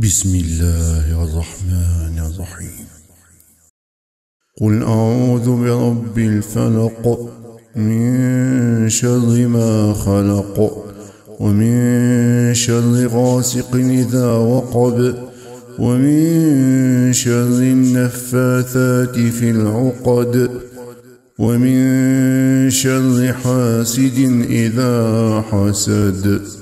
بسم الله الرحمن الرحيم. قل أعوذ برب الفلق من شر ما خلق ومن شر غاسق إذا وقب ومن شر النفاثات في العقد ومن شر حاسد إذا حسد.